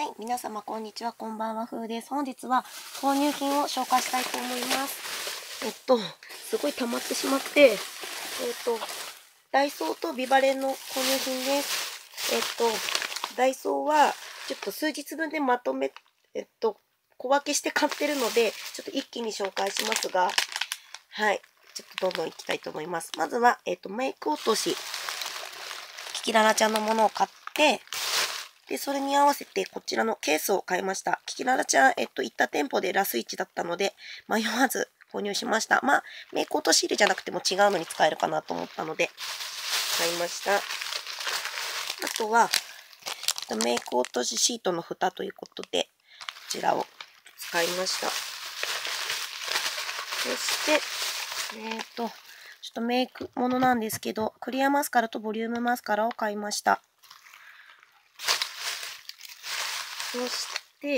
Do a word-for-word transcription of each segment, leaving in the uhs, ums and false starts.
はい、皆様こんにちは、こんばんは、ふうです。本日は購入品を紹介したいと思います。えっと、すごい溜まってしまって、えっと、ダイソーとビバレンの購入品です。えっと、ダイソーはちょっと数日分でまとめ、えっと、小分けして買ってるので、ちょっと一気に紹介しますが、はい、ちょっとどんどんいきたいと思います。まずは、えっと、メイク落とし、キキララちゃんのものを買って、で、それに合わせてこちらのケースを買いました。キキララちゃん、えっと、行った店舗でラスイチだったので、迷わず購入しました。まあ、メイク落とし入れじゃなくても違うのに使えるかなと思ったので、買いました。あとは、メイク落としシートの蓋ということで、こちらを使いました。そして、えっと、ちょっとメイクものなんですけど、クリアマスカラとボリュームマスカラを買いました。そして、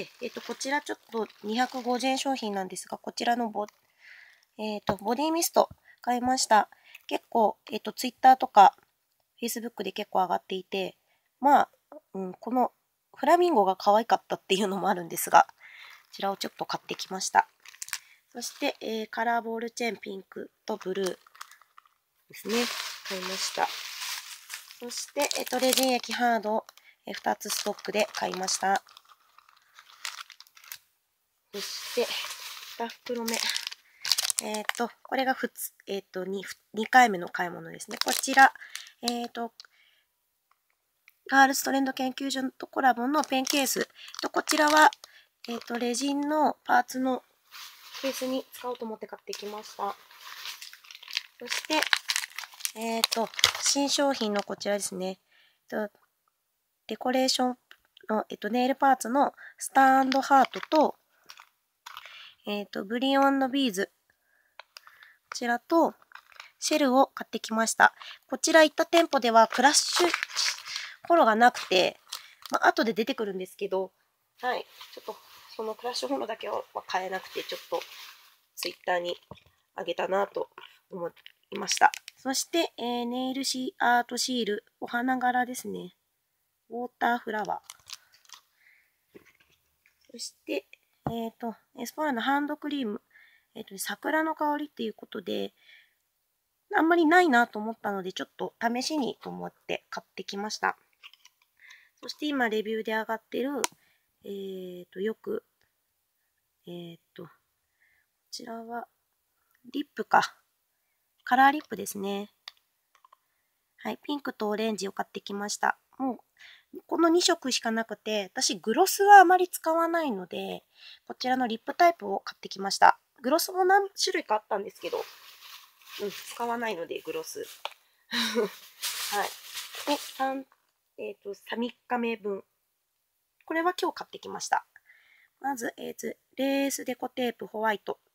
えっと、こちらちょっとにひゃくごじゅうえん商品なんですが、こちらのボ、えっと、ボディミスト買いました。結構、えっと、ツイッターとか、フェイスブックで結構上がっていて、まあ、うん、このフラミンゴが可愛かったっていうのもあるんですが、こちらをちょっと買ってきました。そして、えー、カラーボールチェーンピンクとブルーですね。買いました。そして、えっと、レジン液ハード、えー、ふたつストックで買いました。そして、に袋目。えっと、これがふつ、えっと、に、にかいめの買い物ですね。こちら、えっと、ガールズトレンド研究所とコラボのペンケース。とこちらは、えっと、レジンのパーツのケースに使おうと思って買ってきました。そして、えっと、新商品のこちらですね。デコレーションの、えっと、ネイルパーツのスター&ハートと、えっと、ブリオンのビーズ。こちらと、シェルを買ってきました。こちら行った店舗ではクラッシュホロがなくて、まあ、後で出てくるんですけど、はい。ちょっと、そのクラッシュホロだけは買えなくて、ちょっと、ツイッターにあげたなと思いました。そして、えー、ネイルシーアートシール、お花柄ですね。ウォーターフラワー。そして、えっと、エスポーラのハンドクリーム。えっと、桜の香りっていうことで、あんまりないなと思ったので、ちょっと試しにと思って買ってきました。そして今、レビューで上がってる、えっと、よく、えっと、こちらは、リップか。カラーリップですね。はい、ピンクとオレンジを買ってきました。もう、このにしょくしかなくて、私、グロスはあまり使わないので、こちらのリップタイプを買ってきました。グロスも何種類かあったんですけど、うん、使わないので、グロス。はい。で、三えっ、ー、と、さんにちめ分。これは今日買ってきました。まず、えーと、レースデコテープホワイト。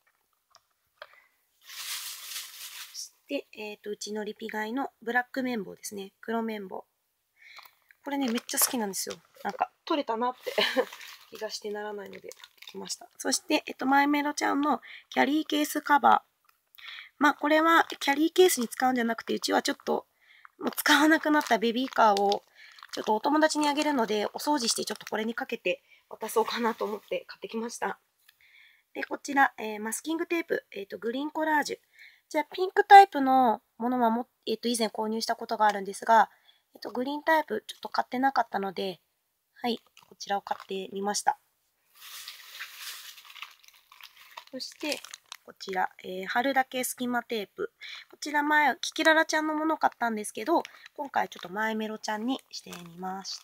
そして、えっ、ー、と、うちのリピ買いのブラック綿棒ですね。黒綿棒。これね、めっちゃ好きなんですよ。なんか、取れたなって気がしてならないので、買ってきました。そして、えっと、マイメロちゃんのキャリーケースカバー。まあ、これはキャリーケースに使うんじゃなくて、うちはちょっと、もう使わなくなったベビーカーを、ちょっとお友達にあげるので、お掃除してちょっとこれにかけて渡そうかなと思って買ってきました。で、こちら、えー、マスキングテープ、えっと、グリーンコラージュ。じゃあ、ピンクタイプのものはも、えっと、以前購入したことがあるんですが、えっと、グリーンタイプちょっと買ってなかったので、はい、こちらを買ってみました。そして、こちら、えー、貼るだけ隙間テープ。こちら前、キキララちゃんのものを買ったんですけど、今回ちょっとマイメロちゃんにしてみました。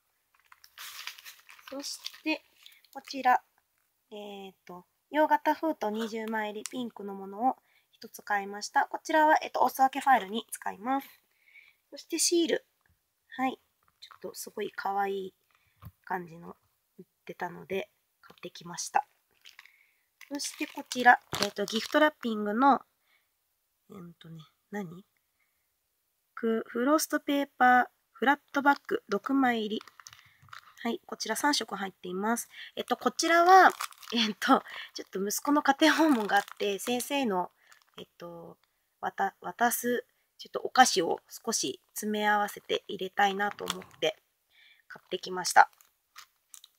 そして、こちら、えっと、洋型封筒にじゅうまい入りピンクのものをひとつ買いました。こちらは、えっと、お裾分けファイルに使います。そしてシール。はい。ちょっとすごい可愛い感じの売ってたので、買ってきました。そしてこちら、えっと、ギフトラッピングの、えっとね、何フロストペーパーフラットバッグろくまい入り。はい、こちらさんしょく入っています。えっと、こちらは、えっと、ちょっと息子の家庭訪問があって、先生の、えっと、渡、渡す、ちょっとお菓子を少し詰め合わせて入れたいなと思って買ってきました。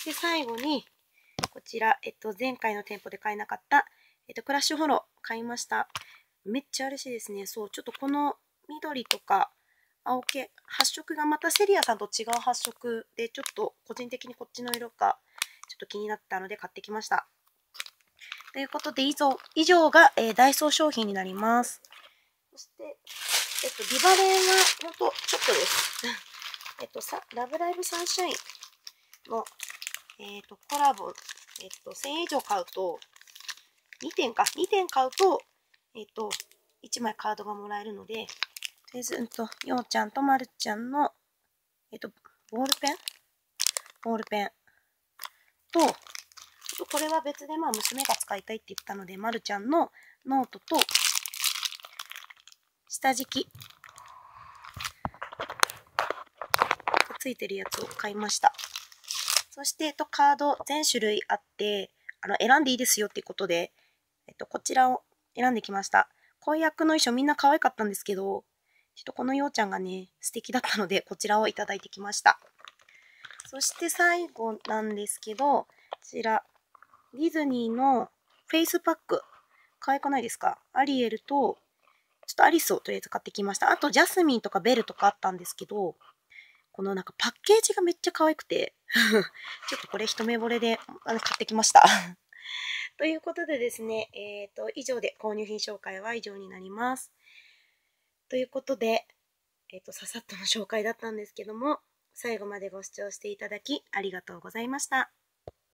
して最後に、こちら、えっと、前回の店舗で買えなかった、えっと、クラッシュフォロー買いました。めっちゃ嬉しいですね。そう、ちょっとこの緑とか青系、発色がまたセリアさんと違う発色で、ちょっと個人的にこっちの色がちょっと気になったので買ってきました。ということで、以上、以上が、えー、ダイソー商品になります。そして、えっと、ビバレンは、ほんと、ちょっとです。えっと、さ、ラブライブサンシャインの、えっと、コラボ、えっと、せんえん以上買うと、にてんか、にてん買うと、えっと、いちまいカードがもらえるので、とりあえず、うんと、ようちゃんとまるちゃんの、えっと、ボールペンボールペンと、ちょっとこれは別で、まあ、娘が使いたいって言ったので、まるちゃんのノートと、下敷きがついてるやつを買いました。そして、えっと、カード全種類あって、あの、選んでいいですよっていうことで、えっと、こちらを選んできました。婚約の衣装みんな可愛かったんですけど、ちょっとこのようちゃんがね、素敵だったので、こちらをいただいてきました。そして最後なんですけど、こちら、ディズニーのフェイスパック。可愛くないですか？アリエルと、ちょっとアリスをとりあえず買ってきました。あと、ジャスミンとかベルとかあったんですけど、このなんかパッケージがめっちゃ可愛くて、ちょっとこれ一目惚れで買ってきました。ということでですね、えっと、以上で購入品紹介は以上になります。ということで、えっと、ささっとの紹介だったんですけども、最後までご視聴していただきありがとうございました。